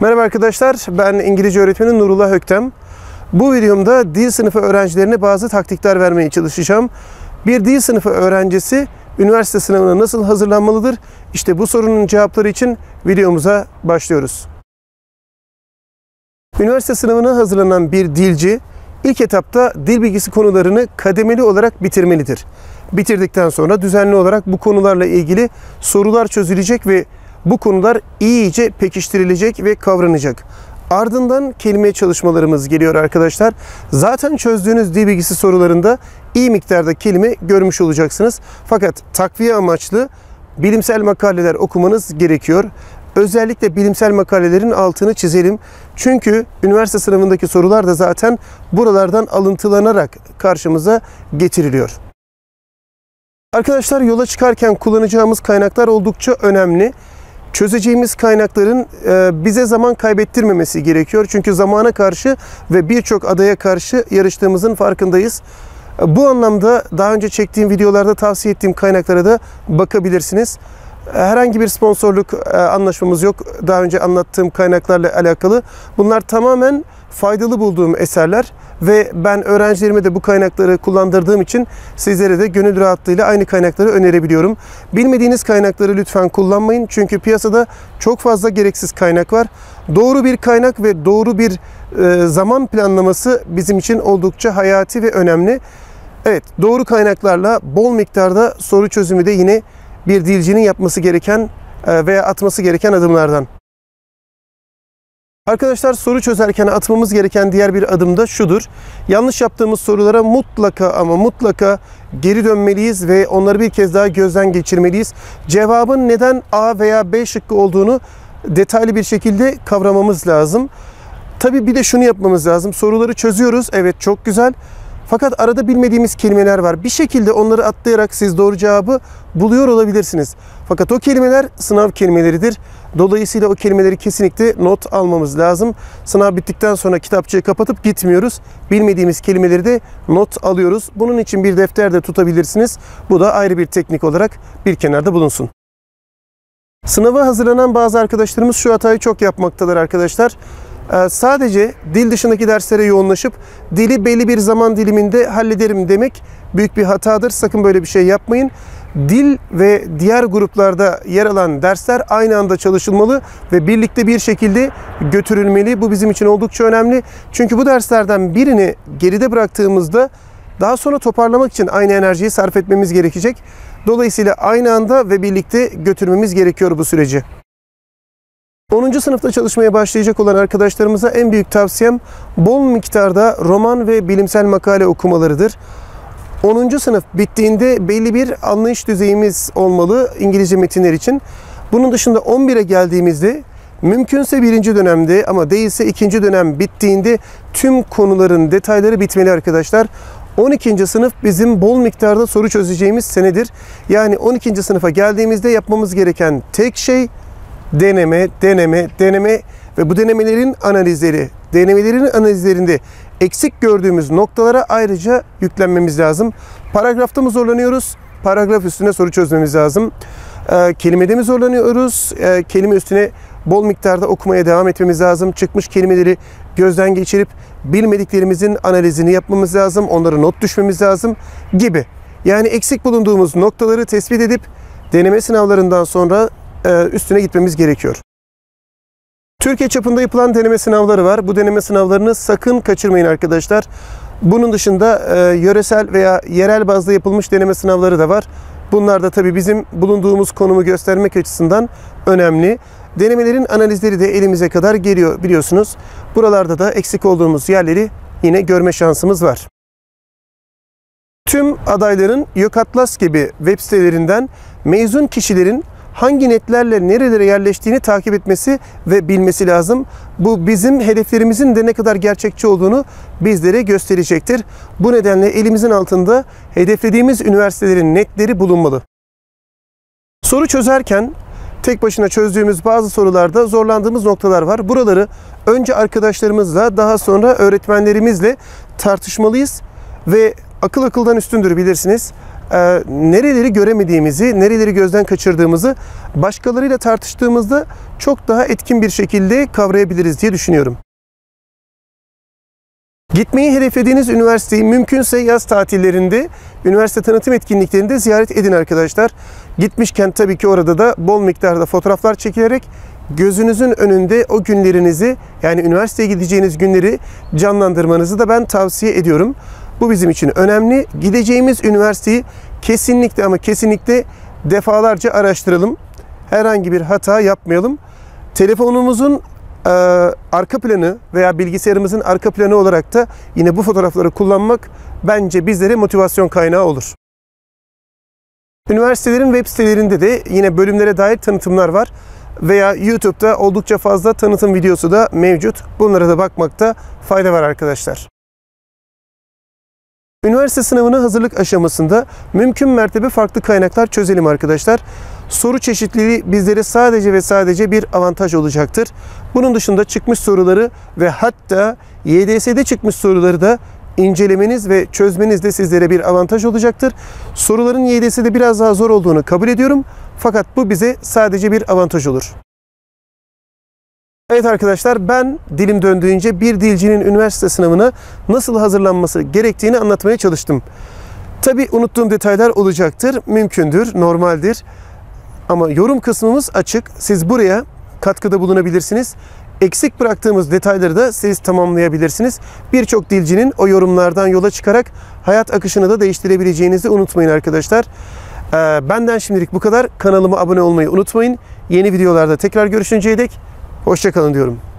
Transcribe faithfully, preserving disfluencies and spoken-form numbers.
Merhaba arkadaşlar, ben İngilizce öğretmeni Nurullah Öktem. Bu videomda dil sınıfı öğrencilerine bazı taktikler vermeye çalışacağım. Bir dil sınıfı öğrencisi üniversite sınavına nasıl hazırlanmalıdır? İşte bu sorunun cevapları için videomuza başlıyoruz. Üniversite sınavına hazırlanan bir dilci ilk etapta dil bilgisi konularını kademeli olarak bitirmelidir. Bitirdikten sonra düzenli olarak bu konularla ilgili sorular çözülecek ve bu konular iyice pekiştirilecek ve kavranacak. Ardından kelime çalışmalarımız geliyor arkadaşlar. Zaten çözdüğünüz dil bilgisi sorularında iyi miktarda kelime görmüş olacaksınız. Fakat takviye amaçlı bilimsel makaleler okumanız gerekiyor. Özellikle bilimsel makalelerin altını çizelim. Çünkü üniversite sınavındaki sorular da zaten buralardan alıntılanarak karşımıza getiriliyor. Arkadaşlar, yola çıkarken kullanacağımız kaynaklar oldukça önemli. Çözeceğimiz kaynakların bize zaman kaybettirmemesi gerekiyor. Çünkü zamana karşı ve birçok adaya karşı yarıştığımızın farkındayız. Bu anlamda daha önce çektiğim videolarda tavsiye ettiğim kaynaklara da bakabilirsiniz. Herhangi bir sponsorluk anlaşmamız yok daha önce anlattığım kaynaklarla alakalı. Bunlar tamamen faydalı bulduğum eserler ve ben öğrencilerime de bu kaynakları kullandırdığım için sizlere de gönül rahatlığıyla aynı kaynakları önerebiliyorum. Bilmediğiniz kaynakları lütfen kullanmayın. Çünkü piyasada çok fazla gereksiz kaynak var. Doğru bir kaynak ve doğru bir e, zaman planlaması bizim için oldukça hayati ve önemli. Evet, doğru kaynaklarla bol miktarda soru çözümü de yine bir dilcinin yapması gereken e, veya atması gereken adımlardan. Arkadaşlar, soru çözerken atmamız gereken diğer bir adım da şudur. Yanlış yaptığımız sorulara mutlaka ama mutlaka geri dönmeliyiz ve onları bir kez daha gözden geçirmeliyiz. Cevabın neden A veya B şıkkı olduğunu detaylı bir şekilde kavramamız lazım. Tabii bir de şunu yapmamız lazım. Soruları çözüyoruz. Evet, çok güzel. Fakat arada bilmediğimiz kelimeler var. Bir şekilde onları atlayarak siz doğru cevabı buluyor olabilirsiniz. Fakat o kelimeler sınav kelimeleridir. Dolayısıyla o kelimeleri kesinlikle not almamız lazım. Sınav bittikten sonra kitapçığı kapatıp gitmiyoruz. Bilmediğimiz kelimeleri de not alıyoruz. Bunun için bir defter de tutabilirsiniz. Bu da ayrı bir teknik olarak bir kenarda bulunsun. Sınava hazırlanan bazı arkadaşlarımız şu hatayı çok yapmaktadır arkadaşlar. Sadece dil dışındaki derslere yoğunlaşıp dili belli bir zaman diliminde hallederim demek büyük bir hatadır. Sakın böyle bir şey yapmayın. Dil ve diğer gruplarda yer alan dersler aynı anda çalışılmalı ve birlikte bir şekilde götürülmeli. Bu bizim için oldukça önemli. Çünkü bu derslerden birini geride bıraktığımızda daha sonra toparlamak için aynı enerjiyi sarf etmemiz gerekecek. Dolayısıyla aynı anda ve birlikte götürmemiz gerekiyor bu süreci. onuncu sınıfta çalışmaya başlayacak olan arkadaşlarımıza en büyük tavsiyem bol miktarda roman ve bilimsel makale okumalarıdır. onuncu sınıf bittiğinde belli bir anlayış düzeyimiz olmalı İngilizce metinler için. Bunun dışında on bire geldiğimizde mümkünse birinci dönemde ama değilse ikinci dönem bittiğinde tüm konuların detayları bitmeli arkadaşlar. on ikinci sınıf bizim bol miktarda soru çözeceğimiz senedir. Yani on ikinci sınıfa geldiğimizde yapmamız gereken tek şey deneme, deneme, deneme ve bu denemelerin analizleri, denemelerin analizlerinde eksik gördüğümüz noktalara ayrıca yüklenmemiz lazım. Paragrafta mı zorlanıyoruz? Paragraf üstüne soru çözmemiz lazım. E, kelimede mi zorlanıyoruz? E, kelime üstüne bol miktarda okumaya devam etmemiz lazım. Çıkmış kelimeleri gözden geçirip bilmediklerimizin analizini yapmamız lazım. Onlara not düşmemiz lazım gibi. Yani eksik bulunduğumuz noktaları tespit edip deneme sınavlarından sonra üstüne gitmemiz gerekiyor. Türkiye çapında yapılan deneme sınavları var. Bu deneme sınavlarını sakın kaçırmayın arkadaşlar. Bunun dışında e, yöresel veya yerel bazda yapılmış deneme sınavları da var. Bunlar da tabii bizim bulunduğumuz konumu göstermek açısından önemli. Denemelerin analizleri de elimize kadar geliyor biliyorsunuz. Buralarda da eksik olduğumuz yerleri yine görme şansımız var. Tüm adayların YÖKATLAS gibi web sitelerinden mezun kişilerin hangi netlerle nerelere yerleştiğini takip etmesi ve bilmesi lazım. Bu bizim hedeflerimizin de ne kadar gerçekçi olduğunu bizlere gösterecektir. Bu nedenle elimizin altında hedeflediğimiz üniversitelerin netleri bulunmalı. Soru çözerken tek başına çözdüğümüz bazı sorularda zorlandığımız noktalar var. Buraları önce arkadaşlarımızla, daha sonra öğretmenlerimizle tartışmalıyız ve akıl akıldan üstündür bilirsiniz. e, nereleri göremediğimizi, nereleri gözden kaçırdığımızı başkalarıyla tartıştığımızda çok daha etkin bir şekilde kavrayabiliriz diye düşünüyorum. Gitmeyi hedeflediğiniz üniversiteyi mümkünse yaz tatillerinde, üniversite tanıtım etkinliklerinde ziyaret edin arkadaşlar. Gitmişken tabii ki orada da bol miktarda fotoğraflar çekilerek gözünüzün önünde o günlerinizi, yani üniversiteye gideceğiniz günleri canlandırmanızı da ben tavsiye ediyorum. Bu bizim için önemli. Gideceğimiz üniversiteyi kesinlikle ama kesinlikle defalarca araştıralım. Herhangi bir hata yapmayalım. Telefonumuzun e, arka planı veya bilgisayarımızın arka planı olarak da yine bu fotoğrafları kullanmak bence bizlere motivasyon kaynağı olur. Üniversitelerin web sitelerinde de yine bölümlere dair tanıtımlar var. Veya YouTube'da oldukça fazla tanıtım videosu da mevcut. Bunlara da bakmakta fayda var arkadaşlar. Üniversite sınavına hazırlık aşamasında mümkün mertebe farklı kaynaklar çözelim arkadaşlar. Soru çeşitliliği bizlere sadece ve sadece bir avantaj olacaktır. Bunun dışında çıkmış soruları ve hatta Y D S'de çıkmış soruları da incelemeniz ve çözmeniz de sizlere bir avantaj olacaktır. Soruların Y D S'de biraz daha zor olduğunu kabul ediyorum. Fakat bu bize sadece bir avantaj olur. Evet arkadaşlar, ben dilim döndüğünce bir dilcinin üniversite sınavına nasıl hazırlanması gerektiğini anlatmaya çalıştım. Tabii unuttuğum detaylar olacaktır, mümkündür, normaldir. Ama yorum kısmımız açık. Siz buraya katkıda bulunabilirsiniz. Eksik bıraktığımız detayları da siz tamamlayabilirsiniz. Birçok dilcinin o yorumlardan yola çıkarak hayat akışını da değiştirebileceğinizi unutmayın arkadaşlar. Ee, benden şimdilik bu kadar. Kanalıma abone olmayı unutmayın. Yeni videolarda tekrar görüşünceye dek hoşça kalın diyorum.